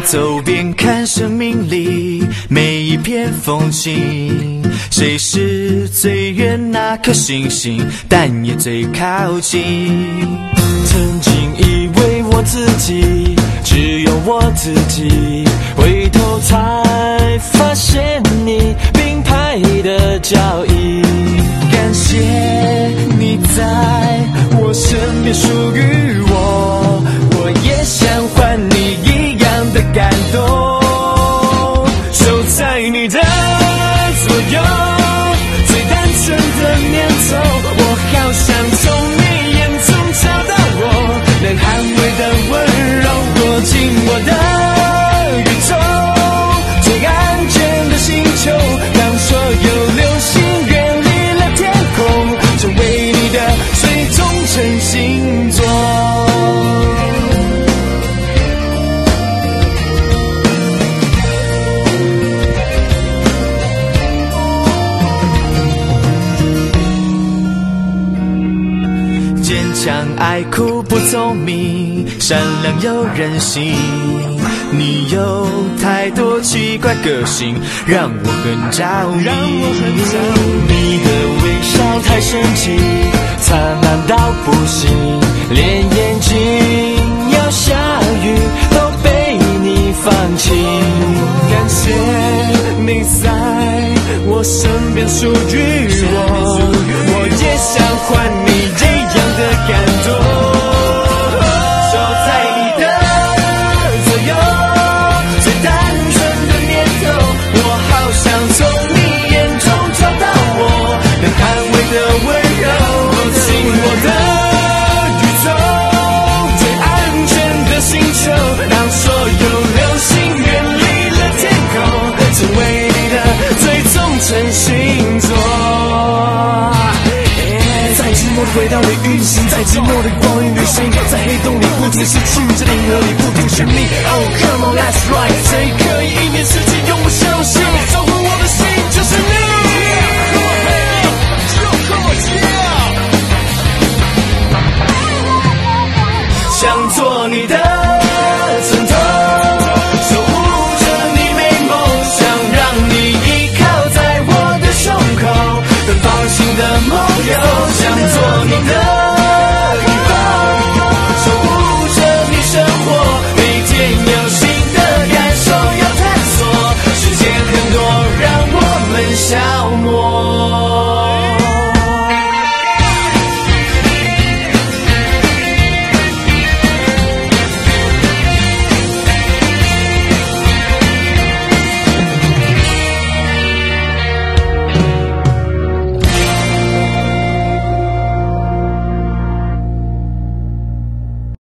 走遍看生命里每一片风景，谁是最远那颗星星，但也最靠近。曾经以为我自己只有我自己，回头才发现你并排的脚印。感谢你在我身边属于我，我也想还你一样的感动。守在你的左右，最单纯的念头，我好想从你眼中找到我能捍卫的温柔，躲进我的宇宙，最安全的星球，让所有流星远离了天空，成为你的最忠诚星座。坚强爱哭不聪明，善良又任性，你有太多奇怪个性，让我很着迷。你的微笑太神奇，灿烂到不行，连眼睛要下雨都被你放晴。感谢你在我身边属于我，我也想还你一样的感动。守在你的左右，最单纯的念头，我好想从你眼中找到我能捍卫的温柔，躲进我的宇宙，最安全的星球，让所有流星远离了天空，成为你的最忠诚星座。在寂寞的轨道里运行，在寂寞的光影旅行，在黑洞里不停失去，在银河里不停寻觅。Oh come on that's right， 谁可以一面世界永不相信，守护我的心就是你。想做你的枕头，守护着你美梦，想让你依靠在我的胸口，能放心的梦游，想做你的